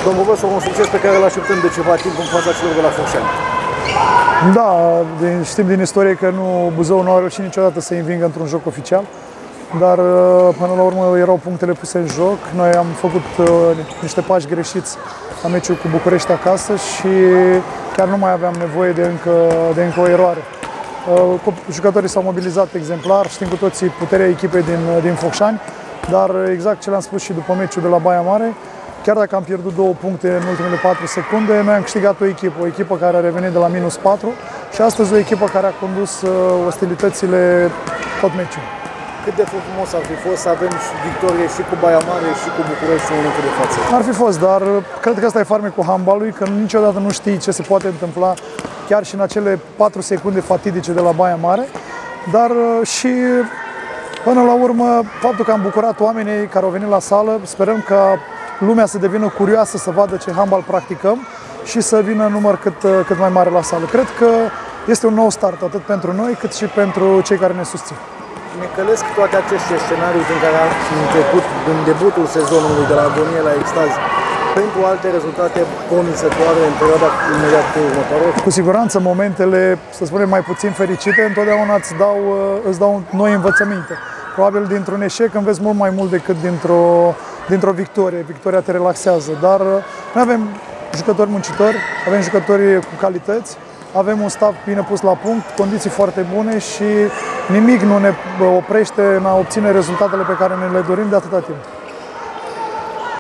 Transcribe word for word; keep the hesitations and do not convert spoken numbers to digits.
Domnul Văsu, un succes pe care îl așteptăm de ceva timp în fața celor de la Focșani. Da, știm din istorie că nu, Buzău nu a reușit niciodată să învingă într-un joc oficial, dar până la urmă erau punctele puse în joc. Noi am făcut uh, niște pași greșiți la meciul cu București acasă și chiar nu mai aveam nevoie de încă, de încă o eroare. Uh, jucătorii s-au mobilizat exemplar, știm cu toții puterea echipei din, din Focșani, dar exact ce le-am spus și după meciul de la Baia Mare, chiar dacă am pierdut două puncte în ultimele patru secunde, noi am câștigat o echipă, o echipă care a revenit de la minus patru și astăzi o echipă care a condus uh, ostilitățile tot meciul. Cât de frumos ar fi fost să avem și victorie și cu Baia Mare și cu București în momentul de față? Ar fi fost, dar cred că asta e farmecul handbalului, că niciodată nu știi ce se poate întâmpla chiar și în acele patru secunde fatidice de la Baia Mare, dar uh, și până la urmă faptul că am bucurat oamenii care au venit la sală, sperăm că lumea să devină curioasă să vadă ce handbal practicăm și să vină număr cât, cât mai mare la sală. Cred că este un nou start atât pentru noi cât și pentru cei care ne susțin. Ne călesc toate aceste scenarii din care am început în debutul sezonului de la agonie la extaz pentru alte rezultate promisătoare în perioada imediat următoare? Cu siguranță momentele, să spunem, mai puțin fericite întotdeauna îți dau, îți dau noi învățăminte. Probabil dintr-un eșec înveți mult mai mult decât dintr-o dintr-o victorie. Victoria te relaxează, dar noi avem jucători muncitori, avem jucători cu calități, avem un staff bine pus la punct, condiții foarte bune și nimic nu ne oprește în a obține rezultatele pe care ne le dorim de atâta timp.